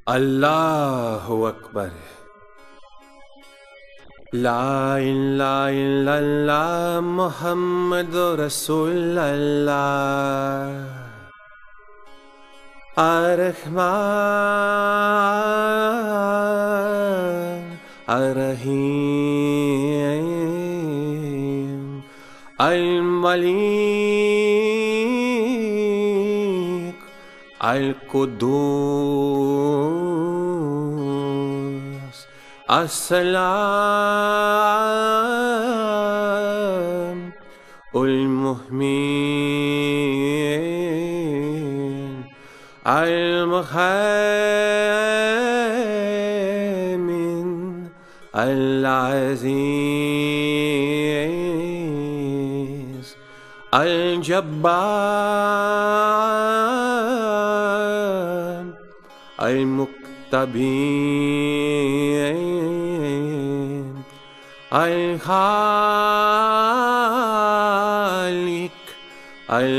अल्लाहु अकबर। ला इलाहा इल्लल्लाह मुहम्मदुर रसूलुल्लाह। अर्रहमान अर्रहीम अल मलीक अल कुद्दूस अस्सलाम उल मुहमीन अल मुहैमिन अल अज़ीज़ अल जब्बार अल मुक्तबीर अल खालिक अल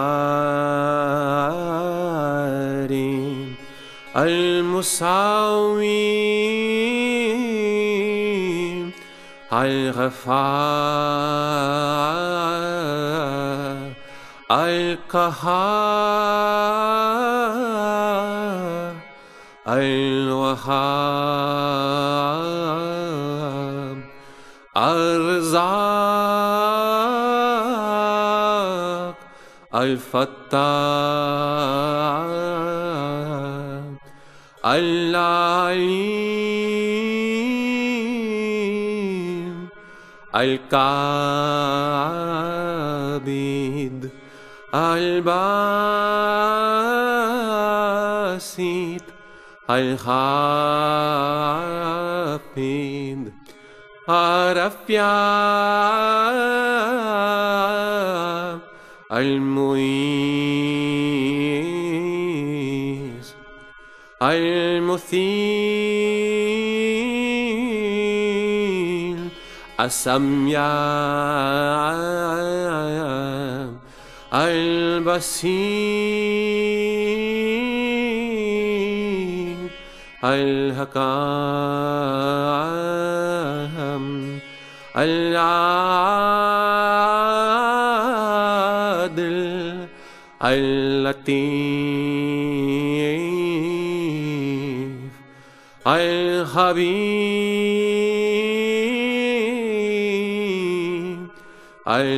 बारी अल मुसावी अल गफ़ार अल क़हार अल वहाब अर्ज़ाक़ अल फ़त्ताह अल अलीम अल काबिद अल बासित अल हाफिद अरफ़्या अल मुईज़ अल मुसील असम्या अल बसीर अल हकाम अल आदिल अल लतीफ़ अल हबीब अल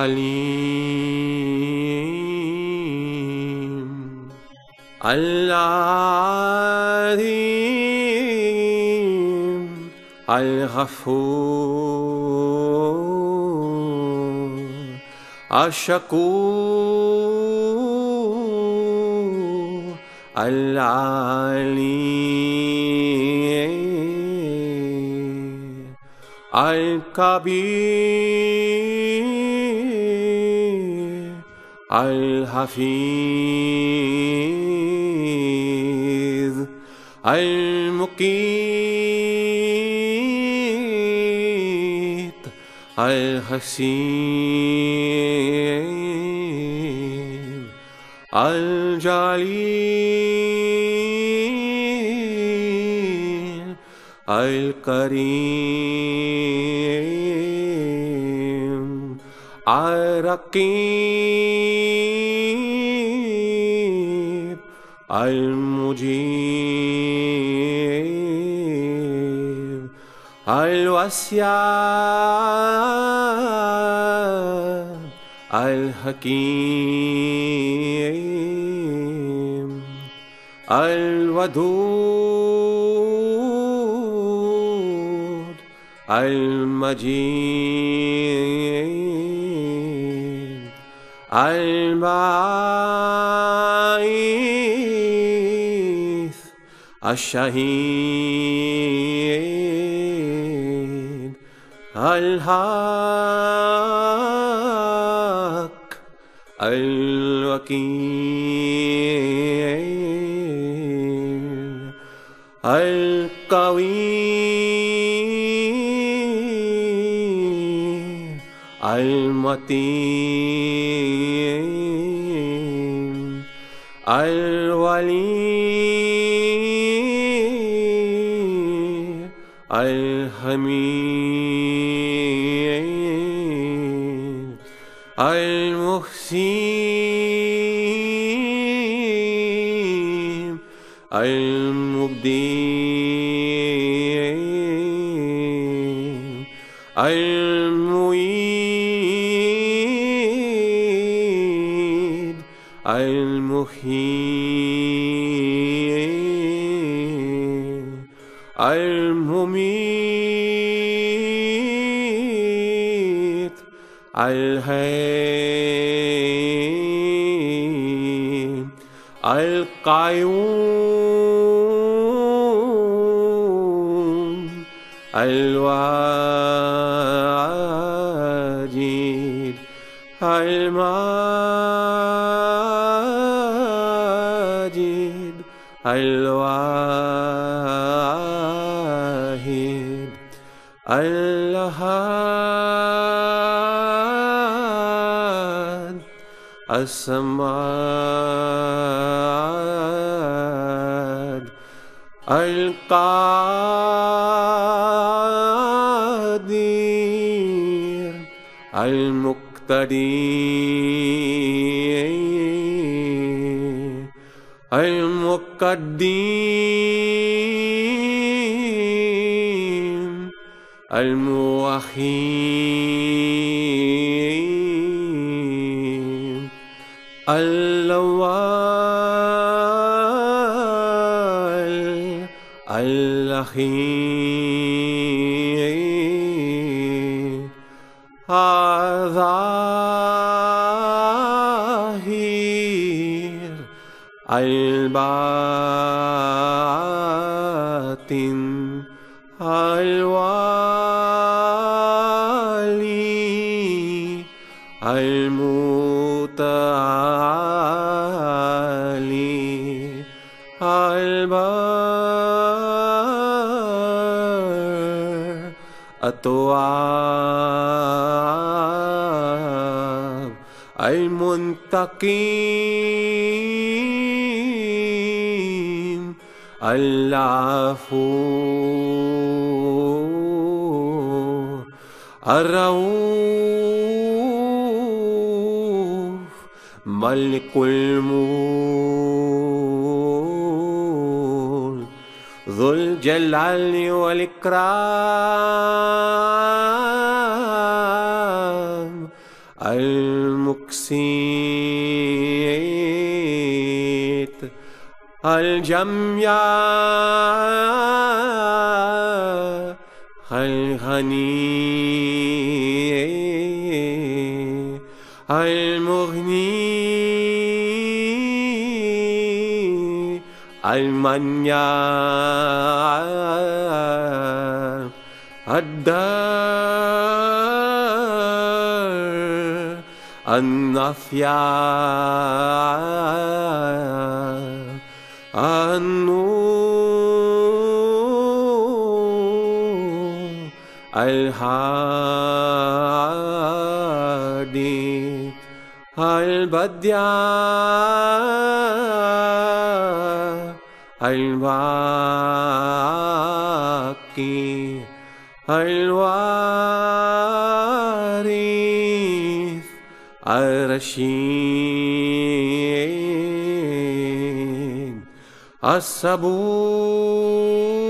हलीम अल अज़ीम अल गफ़ूर अश-शकूर अल अलीम अल कबीर अल हफीज़ अल मुक़ीत अल हसीब अल जलील अल करीम अल रक़ीब अल मुजीब अल वस्याब अल हकीम अल वदूद अल मजीद अल बाइस अश-शहीद अल हक अल वकील अल कवी अल मतीन अल वली الحميد المحسن المبدي المعيد المحيي المميت الحي القيوم الواجد الماجد الواحد الأحد الصمد القادر المقتدر المقدم الموحد الأول الأخير الظاهر الباطن الوالي المتعالي البر التواب المنتقم العفو الرؤوف ملك الملك ذو الجلال والإكرام المقسط الجميع الغني المغني المنيع الدار النافع النور الهادي البديع الباقي الوارث الرشيد الصبور